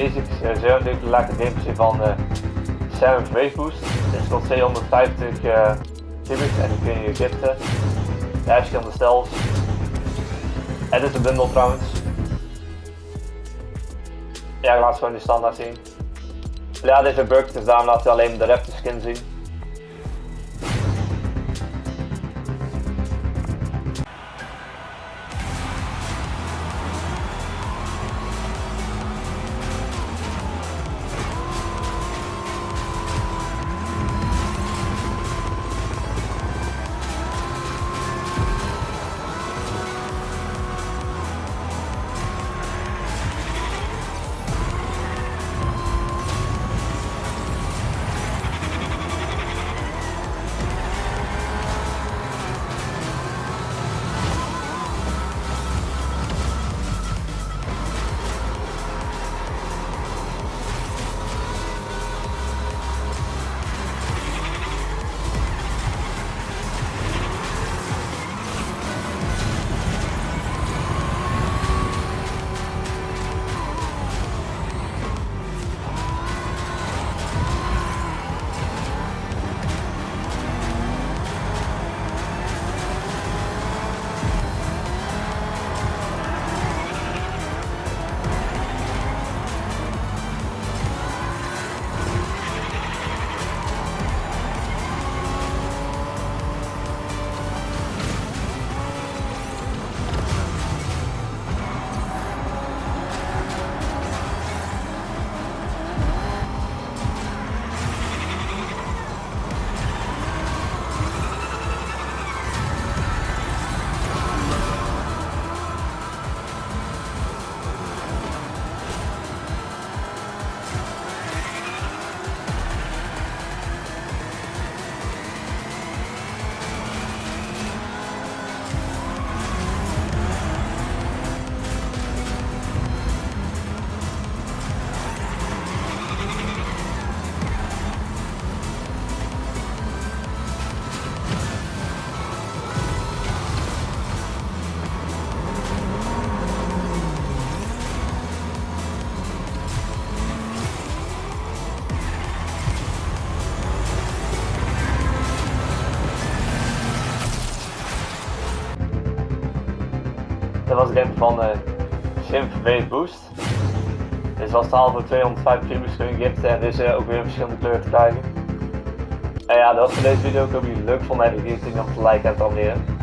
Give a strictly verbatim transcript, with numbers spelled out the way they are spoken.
Deze is sowieso natuurlijk de lekkere gameplay van uh, Seventh Wave Boost. Dus tot tweehonderdvijftig uh, cubes en die kun je giften. De verschillende stels. Het is een bundel trouwens. Ja, ik laat gewoon de standaard zien. Ja, deze bugged, dus daarom laat je alleen de raptor skin zien. Dat was de game van uh, Seventh Wave Boost. Dit was de halve tweehonderdvijf cubes kun je giften en dus uh, ook weer verschillende kleuren te krijgen. En ja, dat was voor deze video. Ik hoop dat jullie het leuk vonden en vergeet niet om te liken en te abonneren.